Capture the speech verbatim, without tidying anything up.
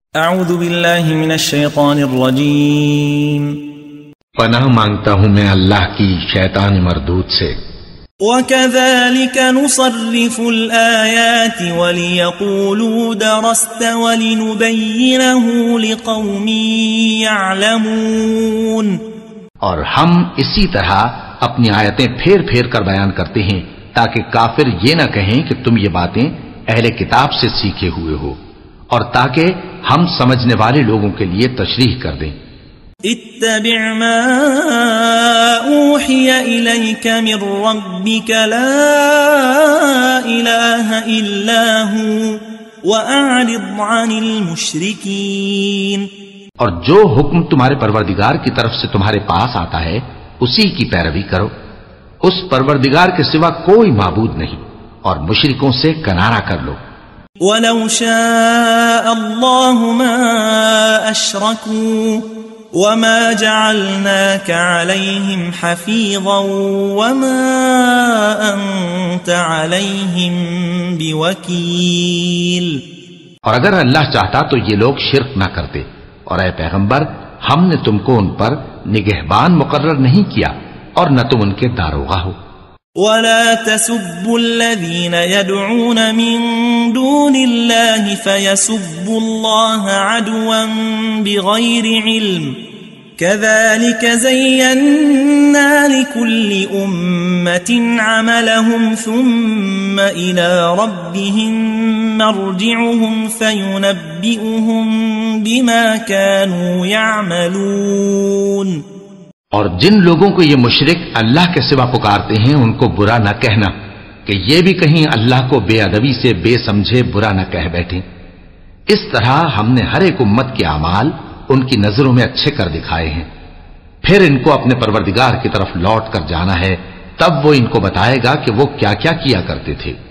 اعوذ باللہ من الشیطان الرجیم پناہ مانگتا ہوں میں اللہ کی شیطان مردود سے۔ وَكَذَلِكَ نُصَرِّفُ الْآيَاتِ وَلِيَقُولُوا دَرَسْتَ وَلِنُبَيِّنَهُ لِقَوْمٍ يَعْلَمُونَ، اور ہم اسی طرح اپنی آیتیں پھیر پھیر کر بیان کرتے ہیں تاکہ کافر یہ نہ کہیں کہ تم یہ باتیں اہل کتاب سے سیکھے ہوئے ہو، اور تاکہ ہم سمجھنے والے لوگوں کے لیے تشریح کر دیں۔ اتبع ما اوحی الیک من ربک لا الہ الا ہوا واعرض عن المشرکین، اور جو حکم تمہارے پروردگار کی طرف سے تمہارے پاس آتا ہے اسی کی پیروی کرو، اس پروردگار کے سوا کوئی معبود نہیں، اور مشرکوں سے کنارہ کر لو۔ وَلَوْ شَاءَ اللَّهُ مَا أَشْرَكُوا وَمَا جَعَلْنَاكَ عَلَيْهِمْ حَفِيظًا وَمَا أَنْتَ عَلَيْهِمْ بِوَكِيلٍ، اور اگر اللہ چاہتا تو یہ لوگ شرک نہ کرتے، اور اے پیغمبر ہم نے تم کو ان پر نگہبان مقرر نہیں کیا اور نہ تم ان کے داروغہ ہو۔ وَلَا تَسُبُّوا الَّذِينَ يَدْعُونَ مِن دُونِ اللَّهِ فَيَسُبُّوا اللَّهَ عَدْوًا بِغَيْرِ عِلْمٍ كَذَلِكَ زَيَّنَّا لِكُلِّ أُمَّةٍ عَمَلَهُمْ ثُمَّ إِلَى رَبِّهِمْ مَرْجِعُهُمْ فَيُنَبِّئُهُم بِمَا كَانُوا يَعْمَلُونَ، اور جن لوگوں کو یہ مشرک اللہ کے سوا پکارتے ہیں ان کو برا نہ کہنا کہ یہ بھی کہیں اللہ کو بے ادبی سے بے سمجھے برا نہ کہہ بیٹھیں۔ اس طرح ہم نے ہر ایک امت کے اعمال ان کی نظروں میں اچھے کر دکھائے ہیں، پھر ان کو اپنے پروردگار کی طرف لوٹ کر جانا ہے، تب وہ ان کو بتائے گا کہ وہ کیا کیا کیا کرتے تھے۔